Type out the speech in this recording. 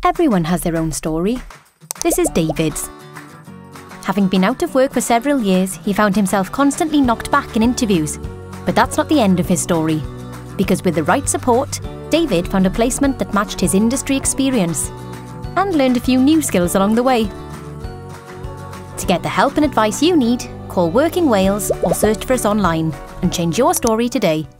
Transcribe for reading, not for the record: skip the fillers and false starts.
Everyone has their own story. This is David's. Having been out of work for several years, he found himself constantly knocked back in interviews. But that's not the end of his story. Because with the right support, David found a placement that matched his industry experience and learned a few new skills along the way. To get the help and advice you need, call Working Wales or search for us online and change your story today.